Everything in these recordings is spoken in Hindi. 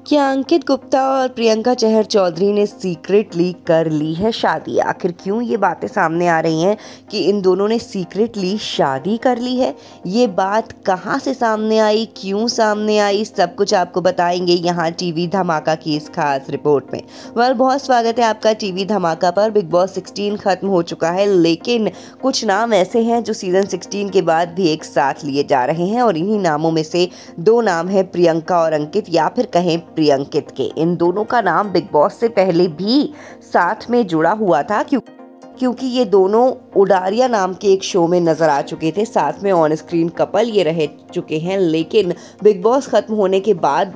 क्या अंकित गुप्ता और प्रियंका चहर चौधरी ने सीक्रेटली कर ली है शादी? आखिर क्यों ये बातें सामने आ रही हैं कि इन दोनों ने सीक्रेटली शादी कर ली है? ये बात कहाँ से सामने आई, क्यों सामने आई, सब कुछ आपको बताएंगे यहाँ टीवी धमाका की इस खास रिपोर्ट में। बहुत स्वागत है आपका टीवी धमाका पर। बिग बॉस 16 खत्म हो चुका है, लेकिन कुछ नाम ऐसे हैं जो सीजन 16 के बाद भी एक साथ लिए जा रहे हैं और इन्हीं नामों में से दो नाम है प्रियंका और अंकित, या फिर कहें प्रियंकित के। इन दोनों का नाम बिग बॉस से पहले भी साथ में जुड़ा हुआ था क्योंकि ये दोनों उडारिया नाम के एक शो में नजर आ चुके थे, साथ में ऑन स्क्रीन कपल ये रह चुके हैं। लेकिन बिग बॉस खत्म होने के बाद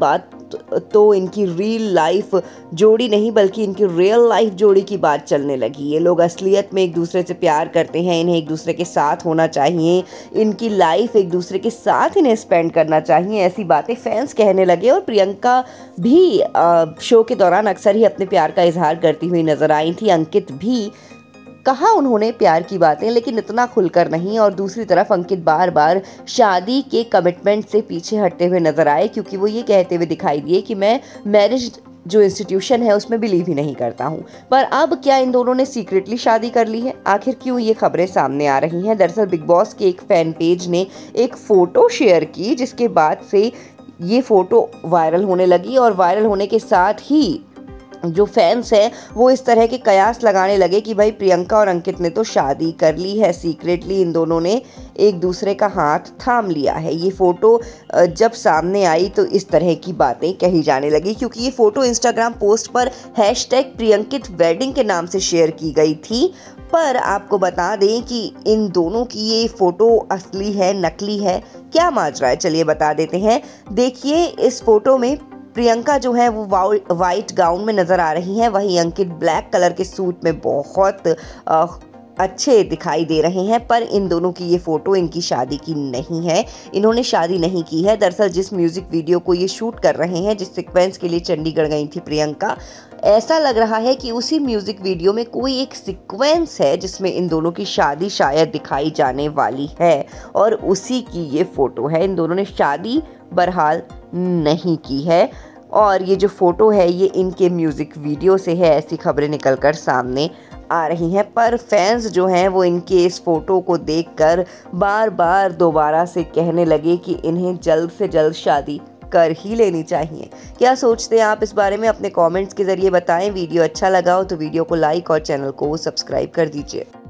तो इनकी रियल लाइफ जोड़ी नहीं बल्कि इनकी रियल लाइफ जोड़ी की बात चलने लगी। ये लोग असलियत में एक दूसरे से प्यार करते हैं, इन्हें एक दूसरे के साथ होना चाहिए, इनकी लाइफ एक दूसरे के साथ इन्हें स्पेंड करना चाहिए, ऐसी बातें फैंस कहने लगे। और प्रियंका भी शो के दौरान अक्सर ही अपने प्यार का इजहार करती हुई नजर आई थी। अंकित भी कहा उन्होंने प्यार की बातें, लेकिन इतना खुलकर नहीं। और दूसरी तरफ अंकित बार बार शादी के कमिटमेंट से पीछे हटते हुए नजर आए, क्योंकि वो ये कहते हुए दिखाई दिए कि मैं मैरिज जो इंस्टीट्यूशन है उसमें बिलीव ही नहीं करता हूँ। पर अब क्या इन दोनों ने सीक्रेटली शादी कर ली है? आखिर क्यों ये खबरें सामने आ रही हैं? दरअसल बिग बॉस के एक फैन पेज ने एक फोटो शेयर की, जिसके बाद से ये फोटो वायरल होने लगी और वायरल होने के साथ ही जो फैंस हैं वो इस तरह के कयास लगाने लगे कि भाई प्रियंका और अंकित ने तो शादी कर ली है, सीक्रेटली इन दोनों ने एक दूसरे का हाथ थाम लिया है। ये फ़ोटो जब सामने आई तो इस तरह की बातें कही जाने लगी, क्योंकि ये फ़ोटो इंस्टाग्राम पोस्ट पर #प्रियंकित वेडिंग के नाम से शेयर की गई थी। पर आपको बता दें कि इन दोनों की ये फ़ोटो असली है, नकली है, क्या माजरा है, चलिए बता देते हैं। देखिए, इस फ़ोटो में प्रियंका जो है वो वाइट गाउन में नज़र आ रही हैं, वहीं अंकित ब्लैक कलर के सूट में बहुत अच्छे दिखाई दे रहे हैं। पर इन दोनों की ये फ़ोटो इनकी शादी की नहीं है, इन्होंने शादी नहीं की है। दरअसल जिस म्यूज़िक वीडियो को ये शूट कर रहे हैं, जिस सीक्वेंस के लिए चंडीगढ़ गई थी प्रियंका, ऐसा लग रहा है कि उसी म्यूज़िक वीडियो में कोई एक सीक्वेंस है जिसमें इन दोनों की शादी शायद दिखाई जाने वाली है, और उसी की ये फ़ोटो है। इन दोनों ने शादी बहरहाल नहीं की है और ये जो फ़ोटो है ये इनके म्यूज़िक वीडियो से है, ऐसी खबरें निकलकर सामने आ रही हैं। पर फैंस जो हैं वो इनके इस फ़ोटो को देखकर बार बार दोबारा से कहने लगे कि इन्हें जल्द से जल्द शादी कर ही लेनी चाहिए। क्या सोचते हैं आप इस बारे में? अपने कमेंट्स के ज़रिए बताएं। वीडियो अच्छा लगा हो तो वीडियो को लाइक और चैनल को सब्सक्राइब कर दीजिए।